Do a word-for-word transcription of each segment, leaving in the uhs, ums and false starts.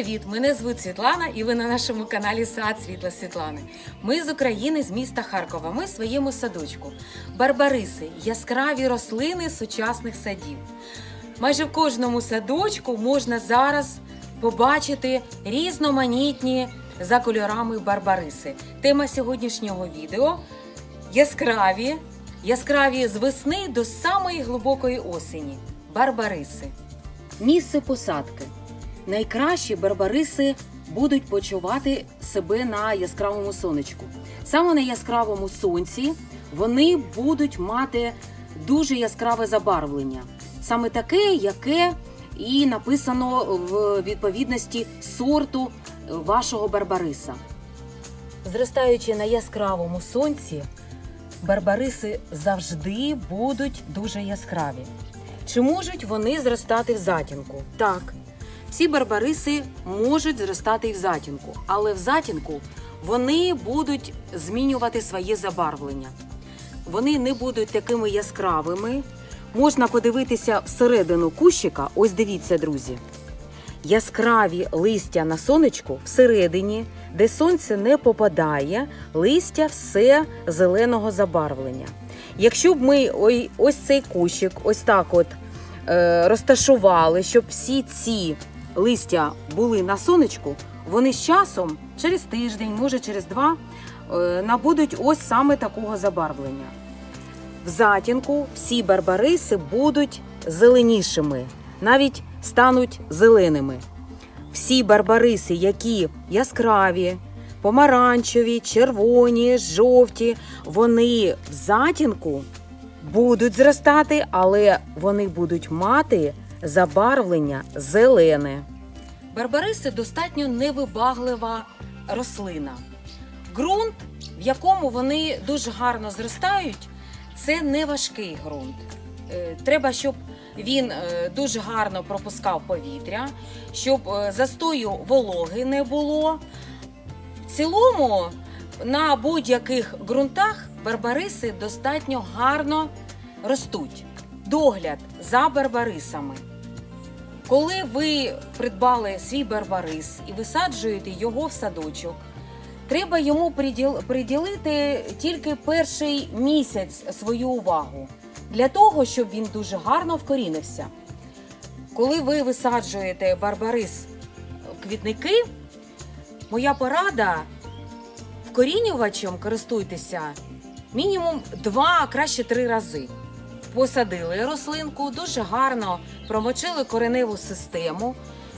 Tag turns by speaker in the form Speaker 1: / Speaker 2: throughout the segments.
Speaker 1: привіт! Мене звуть Світлана і ви на нашому каналі Сад Світла Світлани. Ми з України, з міста Харкова. Ми в своєму садочку. Барбариси – яскраві рослини сучасних садів. Майже в кожному садочку можна зараз побачити різноманітні за кольорами барбариси. Тема сьогоднішнього відео – яскраві, яскраві з весни до самої глибокої осені. Барбариси. Місце посадки. Найкращі барбариси будуть почувати себе на яскравому сонечку. Саме на яскравому сонці вони будуть мати дуже яскраве забарвлення. Саме таке, яке і написано в відповідності сорту вашого барбариса. Зростаючи на яскравому сонці, барбариси завжди будуть дуже яскраві. Чи можуть вони зростати в затінку? Так. Всі барбариси можуть зростати і в затінку, але в затінку вони будуть змінювати своє забарвлення. Вони не будуть такими яскравими. Можна подивитися всередину кущика. Ось дивіться, друзі. Яскраві листя на сонечку всередині, де сонце не попадає, листя все зеленого забарвлення. Якщо б ми ось цей кущик ось так от е, розташували, щоб всі ці листя були на сонечку, вони з часом, через тиждень, може через два, набудуть ось саме такого забарвлення. В затінку всі барбариси будуть зеленішими, навіть стануть зеленими. Всі барбариси, які яскраві, помаранчеві, червоні, жовті, вони в затінку будуть зростати, але вони будуть мати забарвлення зелене. Барбариси достатньо невибаглива рослина. Ґрунт, в якому вони дуже гарно зростають, це не важкий ґрунт. Треба, щоб він дуже гарно пропускав повітря, щоб застою вологи не було. В цілому, на будь-яких ґрунтах барбариси достатньо гарно ростуть. Догляд за барбарисами. Коли ви придбали свій барбарис і висаджуєте його в садочок, треба йому приділити тільки перший місяць свою увагу, для того, щоб він дуже гарно вкорінився. Коли ви висаджуєте барбарис в квітники, моя порада – вкорінювачем користуйтеся мінімум два, а краще три рази. Посадили рослинку, дуже гарно промочили кореневу систему,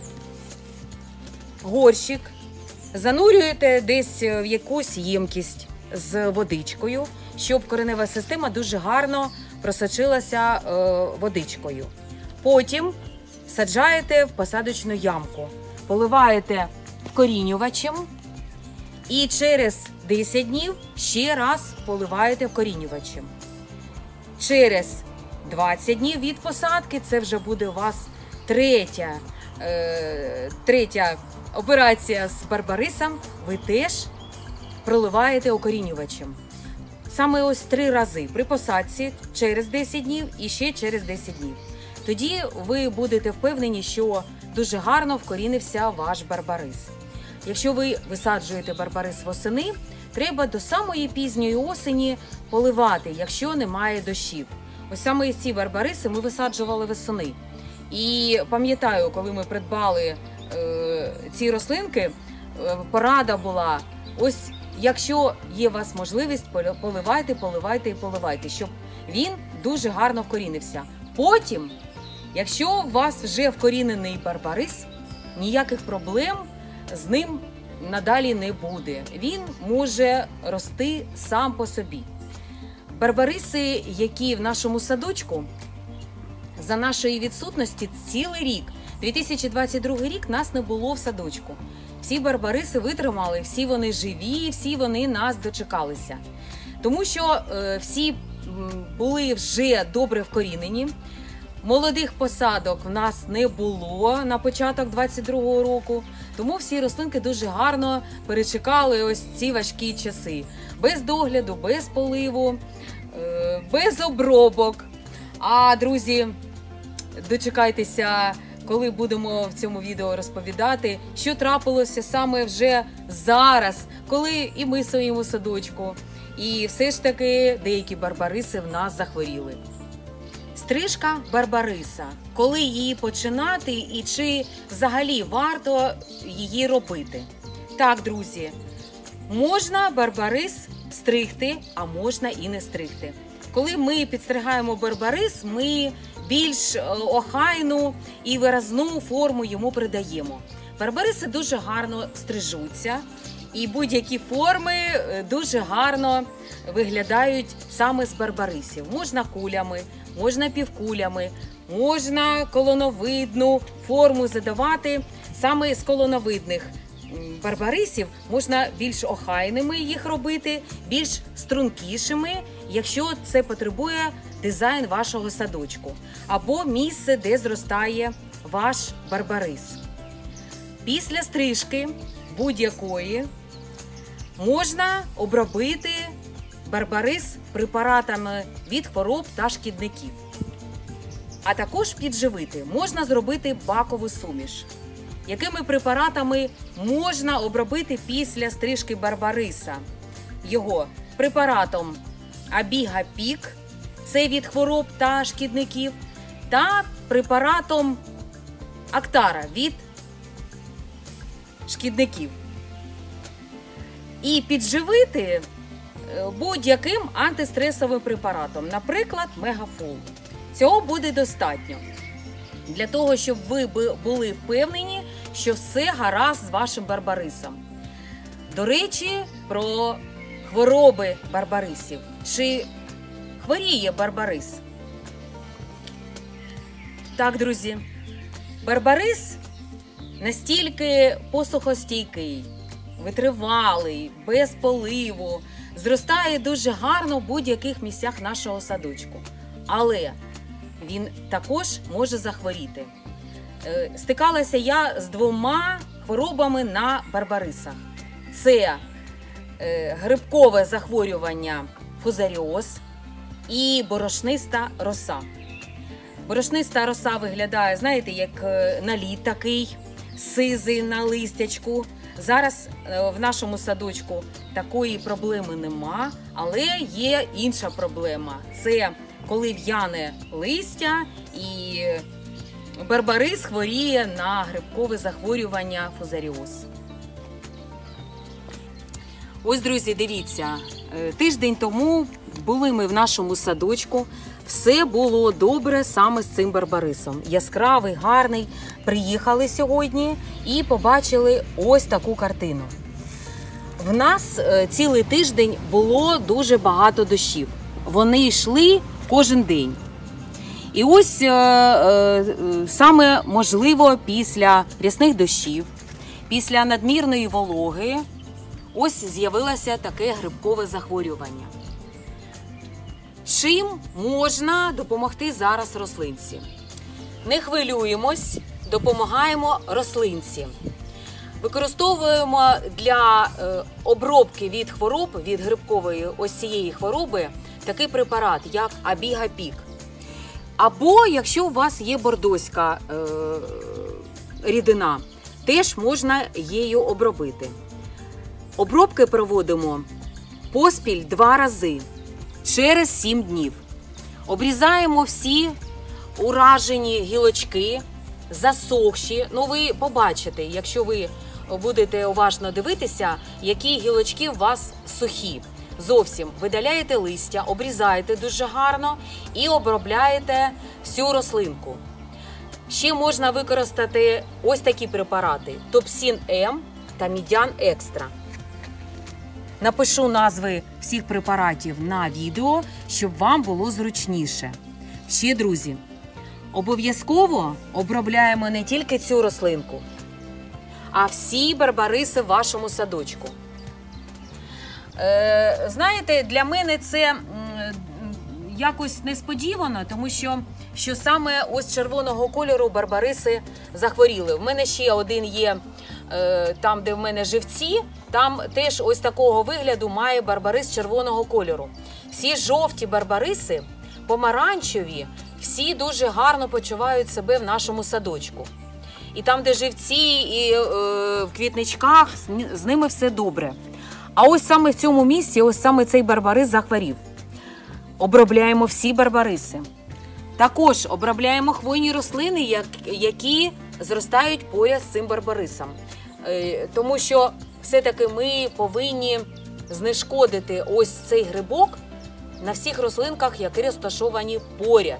Speaker 1: горщик, занурюєте десь в якусь ємкість з водичкою, щоб коренева система дуже гарно просочилася е, водичкою. Потім саджаєте в посадочну ямку, поливаєте вкорінювачем і через десять днів ще раз поливаєте вкорінювачем. Через двадцять днів від посадки, це вже буде у вас третя, е, третя операція з барбарисом, ви теж проливаєте укорінювачем. Саме ось три рази при посадці, через десять днів і ще через десять днів. Тоді ви будете впевнені, що дуже гарно вкорінився ваш барбарис. Якщо ви висаджуєте барбарис восени, треба до самої пізньої осені поливати, якщо немає дощів. Ось саме ці барбариси ми висаджували восени. І пам'ятаю, коли ми придбали е, ці рослинки, е, порада була, ось якщо є у вас можливість, поливайте, поливайте і поливайте, щоб він дуже гарно вкорінився. Потім, якщо у вас вже вкорінений барбарис, ніяких проблем з ним надалі не буде. Він може рости сам по собі. Барбариси, які в нашому садочку, за нашої відсутності цілий рік, дві тисячі двадцять другий рік, нас не було в садочку. Всі барбариси витримали, всі вони живі, всі вони нас дочекалися. Тому що е, всі були вже добре вкорінені. Молодих посадок в нас не було на початок двадцять другого року, тому всі рослинки дуже гарно перечекали ось ці важкі часи. Без догляду, без поливу, без обробок. А, друзі, дочекайтеся коли будемо в цьому відео розповідати, що трапилося саме вже зараз, коли і ми в своєму садочку, і все ж таки деякі барбариси в нас захворіли. Стрижка барбариса. Коли її починати і чи взагалі варто її робити? Так, друзі, можна барбарис стригти, а можна і не стригти. Коли ми підстригаємо барбарис, ми більш охайну і виразну форму йому придаємо. Барбариси дуже гарно стрижуться, і будь-які форми дуже гарно виглядають саме з барбарисів. Можна кулями, можна півкулями, можна колоновидну форму задавати. Саме з колоновидних барбарисів можна більш охайними їх робити, більш стрункішими, якщо це потребує дизайн вашого садочку або місце, де зростає ваш барбарис. Після стрижки будь-якої можна обробити барбарис препаратами від хвороб та шкідників. А також підживити. Можна зробити бакову суміш. Якими препаратами можна обробити після стрижки барбариса? Його препаратом Абігапік, це від хвороб та шкідників, та препаратом Актара від шкідників. І підживити будь-яким антистресовим препаратом, наприклад, Мегафол. Цього буде достатньо для того, щоб ви були впевнені, що все гаразд з вашим барбарисом. До речі, про хвороби барбарисів. Чи хворіє барбарис? Так, друзі, барбарис настільки посухостійкий, витривалий, без поливу, зростає дуже гарно в будь-яких місцях нашого садочку. Але він також може захворіти. Стикалася я з двома хворобами на барбарисах. Це грибкове захворювання фузаріоз і борошниста роса. Борошниста роса виглядає, знаєте, як наліт такий, сизий на листячку. Зараз в нашому садочку такої проблеми нема, але є інша проблема. Це коли в'яне листя і барбарис хворіє на грибкове захворювання фузаріоз. Ось, друзі, дивіться, тиждень тому були ми в нашому садочку. Все було добре саме з цим барбарисом. Яскравий, гарний. Приїхали сьогодні і побачили ось таку картину. В нас цілий тиждень було дуже багато дощів. Вони йшли кожен день. І ось е, е, саме можливо після рясних дощів, після надмірної вологи, ось з'явилося таке грибкове захворювання. Чим можна допомогти зараз рослинці? Не хвилюємось, допомагаємо рослинці. Використовуємо для е, обробки від хвороб, від грибкової ось цієї хвороби, такий препарат, як Абігапік. Або, якщо у вас є бордоська е, рідина, теж можна її обробити. Обробки проводимо поспіль два рази через сім днів. Обрізаємо всі уражені гілочки, засохші. Ну, ви побачите, якщо ви будете уважно дивитися, які гілочки у вас сухі. Зовсім видаляєте листя, обрізаєте дуже гарно і обробляєте всю рослинку. Ще можна використати ось такі препарати – Топсін М та Медян Екстра. Напишу назви всіх препаратів на відео, щоб вам було зручніше. Ще, друзі, обов'язково обробляємо не тільки цю рослинку, а всі барбариси в вашому садочку. Е, знаєте, для мене це якось несподівано, тому що, що саме ось червоного кольору барбариси захворіли. В мене ще один є, е, там, де в мене живці, там теж ось такого вигляду має барбарис червоного кольору. Всі жовті барбариси, помаранчеві, всі дуже гарно почувають себе в нашому садочку. І там, де живці, і е, в квітничках, з ними все добре. А ось саме в цьому місці, ось саме цей барбарис захворів. Обробляємо всі барбариси. Також обробляємо хвойні рослини, які зростають поряд з цим барбарисом. Е, тому що все-таки ми повинні знешкодити ось цей грибок на всіх рослинках, які розташовані поряд.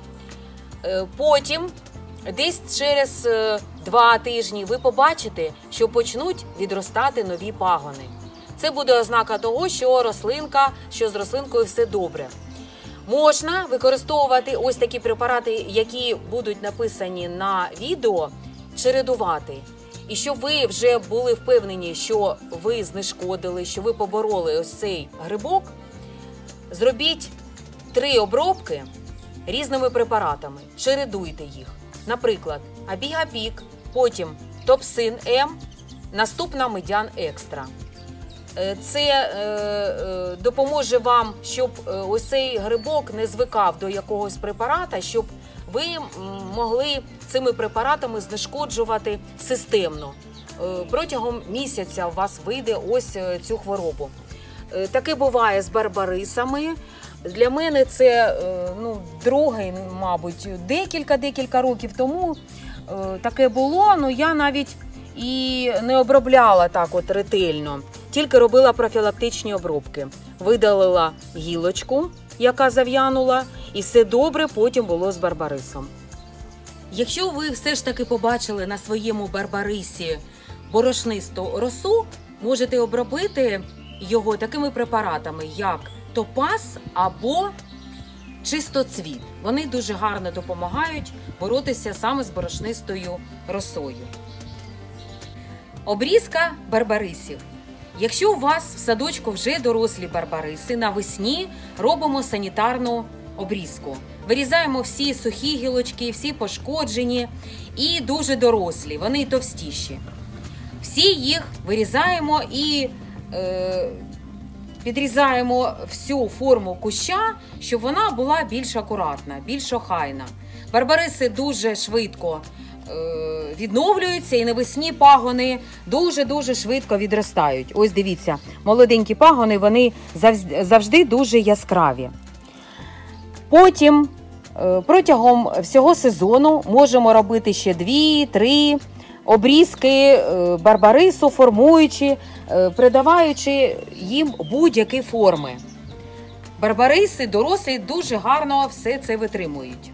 Speaker 1: Е, потім десь через два тижні ви побачите, що почнуть відростати нові пагони. Це буде ознака того, що рослинка, що з рослинкою все добре. Можна використовувати ось такі препарати, які будуть написані на відео, чередувати. І щоб ви вже були впевнені, що ви знешкодили, що ви побороли ось цей грибок, зробіть три обробки різними препаратами, чередуйте їх. Наприклад, Абігапік, потім Топсин М, наступна Медян Екстра. Це е, е, допоможе вам, щоб ось цей грибок не звикав до якогось препарата, щоб ви могли цими препаратами знешкоджувати системно. Е, протягом місяця у вас вийде ось цю хворобу. Е, таке буває з барбарисами. Для мене це ну, другий, мабуть, декілька-декілька років тому е, таке було, але я навіть і не обробляла так от ретельно, тільки робила профілактичні обробки. Видалила гілочку, яка зав'янула, і все добре потім було з барбарисом. Якщо ви все ж таки побачили на своєму барбарисі борошнисту росу, можете обробити його такими препаратами, як Топаз або Чистоцвіт. Вони дуже гарно допомагають боротися саме з борошнистою росою. Обрізка барбарисів. Якщо у вас в садочку вже дорослі барбариси, навесні робимо санітарну обрізку. Вирізаємо всі сухі гілочки, всі пошкоджені і дуже дорослі, вони товстіші. Всі їх вирізаємо і е, підрізаємо всю форму куща, щоб вона була більш акуратна, більш охайна. Барбариси дуже швидко е, відновлюються і навесні пагони дуже-дуже швидко відростають. Ось дивіться, молоденькі пагони, вони завжди, завжди дуже яскраві. Потім е, протягом всього сезону можемо робити ще дві-три обрізки барбарису, формуючи, придаваючи їм будь-які форми. Барбариси дорослі дуже гарно все це витримують.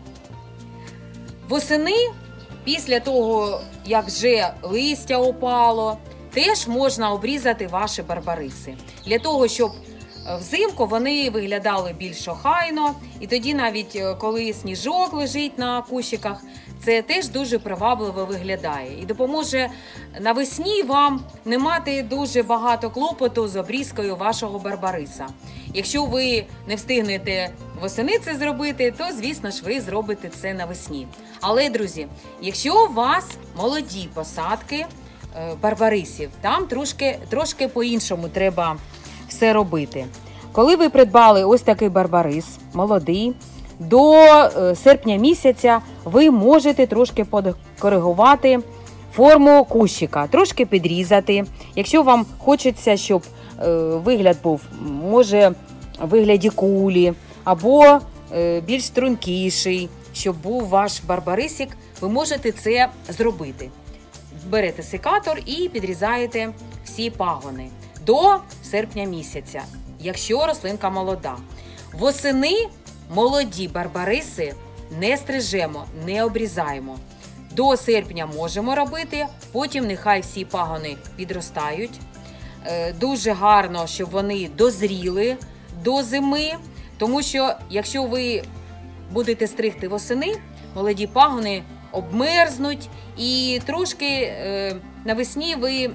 Speaker 1: Восени, після того, як вже листя опало, теж можна обрізати ваші барбариси. Для того, щоб взимку вони виглядали більш охайно, і тоді навіть коли сніжок лежить на кущиках, це теж дуже привабливо виглядає і допоможе навесні вам не мати дуже багато клопоту з обрізкою вашого барбариса. Якщо ви не встигнете восени це зробити, то, звісно ж, ви зробите це навесні. Але, друзі, якщо у вас молоді посадки барбарисів, там трошки, трошки по-іншому треба все робити. Коли ви придбали ось такий барбарис, молодий, до серпня місяця ви можете трошки подкоригувати форму кущика, трошки підрізати. Якщо вам хочеться, щоб вигляд був, може, в вигляді кулі, або більш стрункіший, щоб був ваш барбарисик, ви можете це зробити. Берете секатор і підрізаєте всі пагони до серпня місяця, якщо рослинка молода. Восени молоді барбариси не стрижемо, не обрізаємо. До серпня можемо робити, потім нехай всі пагони підростають. Дуже гарно, щоб вони дозріли до зими, тому що якщо ви будете стригти восени, молоді пагони обмерзнуть і трошки навесні ви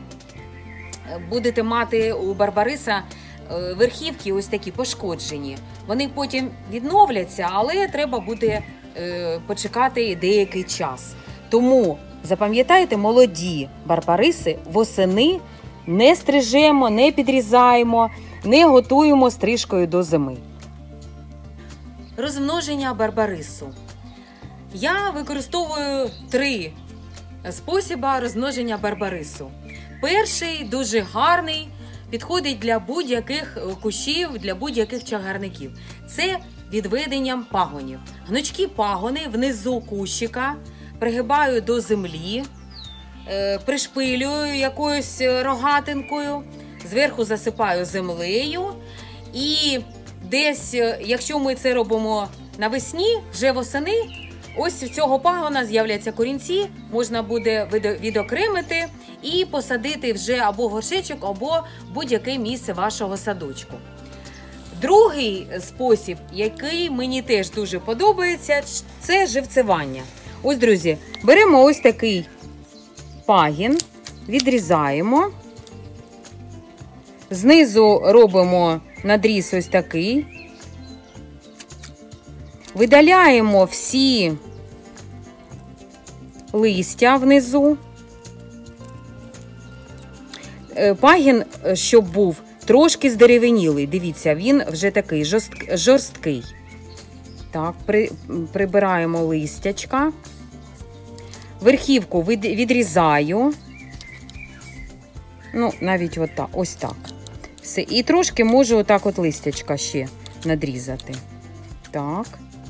Speaker 1: будете мати у барбариса верхівки ось такі пошкоджені. Вони потім відновляться, але треба буде е, почекати деякий час. Тому запам'ятайте, молоді барбариси восени не стрижемо, не підрізаємо, не готуємо стрижкою до зими. Розмноження барбарису. Я використовую три способи розмноження барбарису. Перший дуже гарний, підходить для будь-яких кущів, для будь-яких чагарників. Це відведенням пагонів. Гнучкі пагони внизу кущика пригибаю до землі, пришпилюю якоюсь рогатинкою, зверху засипаю землею і десь, якщо ми це робимо навесні, вже восени, ось з цього пагона з'являться корінці, можна буде відокремити і посадити вже або горшечок, або будь-яке місце вашого садочку. Другий спосіб, який мені теж дуже подобається, це живцевання. Ось, друзі, беремо ось такий пагін, відрізаємо, знизу робимо надріз ось такий, видаляємо всі листя внизу. Пагін, щоб був трошки здеревенілий, дивіться, він вже такий жорсткий. Так, при, прибираємо листячка. Верхівку відрізаю. Ну, навіть от так, ось так. Все. І трошки можу отак от листячка ще надрізати. Так.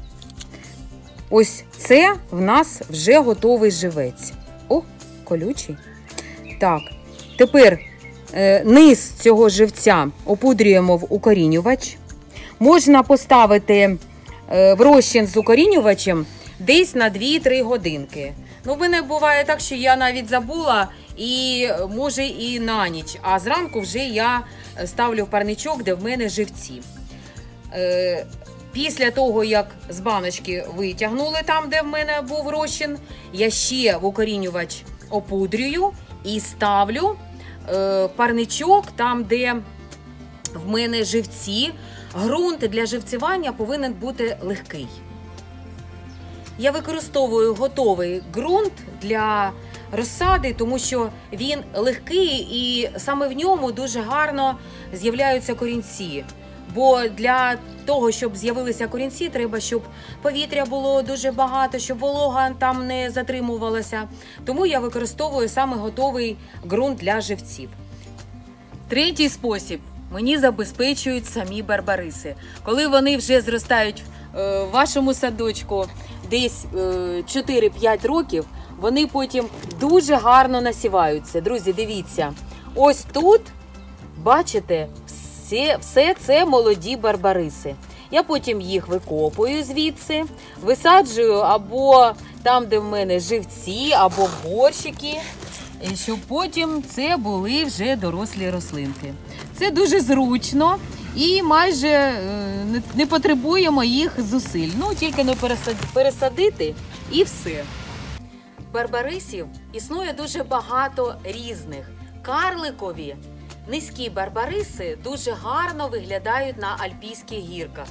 Speaker 1: Ось це в нас вже готовий живець. О, колючий. Так, тепер е, низ цього живця опудрюємо в укорінювач. Можна поставити е, в розчин з укорінювачем десь на дві-три годинки. Ну, в мене буває так, що я навіть забула, і може і на ніч, а зранку вже я ставлю в парничок, де в мене живці. Е, після того, як з баночки витягнули там, де в мене був розчин, я ще в укорінювач опудрюю і ставлю е, в парничок, там, де в мене живці. Ґрунт для живцювання повинен бути легкий. Я використовую готовий ґрунт для розсади, тому що він легкий і саме в ньому дуже гарно з'являються корінці. Бо для того, щоб з'явилися корінці, треба, щоб повітря було дуже багато, щоб волога там не затримувалася. Тому я використовую саме готовий ґрунт для живців. Третій спосіб мені забезпечують самі барбариси. Коли вони вже зростають в вашому садочку десь чотири-п'ять років, вони потім дуже гарно насіваються. Друзі, дивіться, ось тут, бачите, все, все це молоді барбариси. Я потім їх викопую звідси, висаджую або там, де в мене живці, або в горщики, щоб потім це були вже дорослі рослинки. Це дуже зручно і майже не потребує моїх зусиль. Ну, тільки не пересадити і все. Барбарисів існує дуже багато різних. Карликові, низькі барбариси дуже гарно виглядають на альпійських гірках.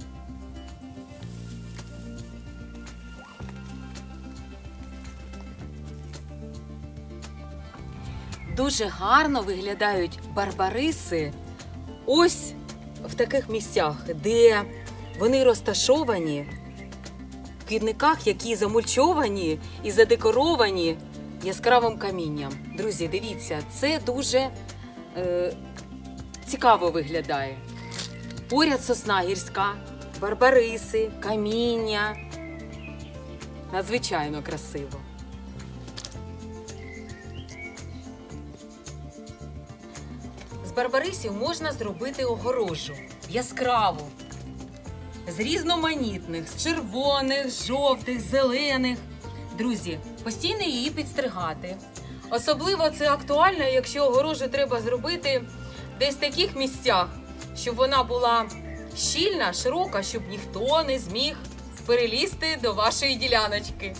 Speaker 1: Дуже гарно виглядають барбариси ось в таких місцях, де вони розташовані в квітниках, які замульчовані і задекоровані яскравим камінням. Друзі, дивіться, це дуже е, цікаво виглядає. Поряд сосна гірська, барбариси, каміння. Надзвичайно красиво. З барбарисів можна зробити огорожу яскраву, з різноманітних, з червоних, жовтих, зелених. Друзі, постійно її підстригати. Особливо це актуально, якщо огорожу треба зробити десь в таких місцях, щоб вона була щільна, широка, щоб ніхто не зміг перелізти до вашої діляночки.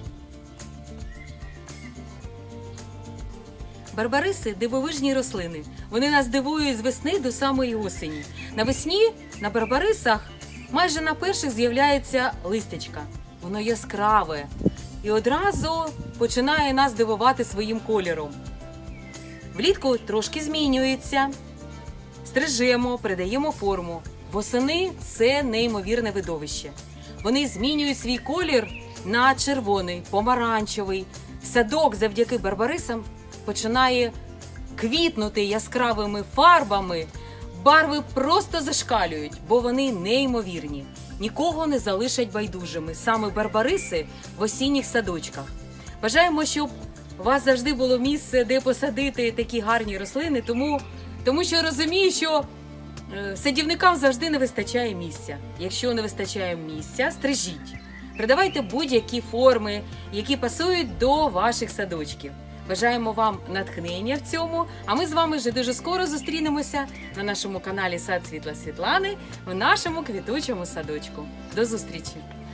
Speaker 1: Барбариси – дивовижні рослини. Вони нас дивують з весни до самої осені. Навесні на барбарисах майже на перших з'являється листячка. Воно яскраве і одразу починає нас дивувати своїм кольором. Влітку трошки змінюється. Стрижемо, придаємо форму. Восени – це неймовірне видовище. Вони змінюють свій колір на червоний, помаранчевий. Садок завдяки барбарисам починає квітнути яскравими фарбами. Барви просто зашкалюють, бо вони неймовірні. Нікого не залишать байдужими. Саме барбариси в осінніх садочках. Бажаємо, щоб у вас завжди було місце, де посадити такі гарні рослини, тому, тому що розумію, що е, садівникам завжди не вистачає місця. Якщо не вистачає місця, стрижіть. Придавайте будь-які форми, які пасують до ваших садочків. Бажаємо вам натхнення в цьому, а ми з вами вже дуже скоро зустрінемося на нашому каналі Сад Світла Світлани в нашому квітучому садочку. До зустрічі!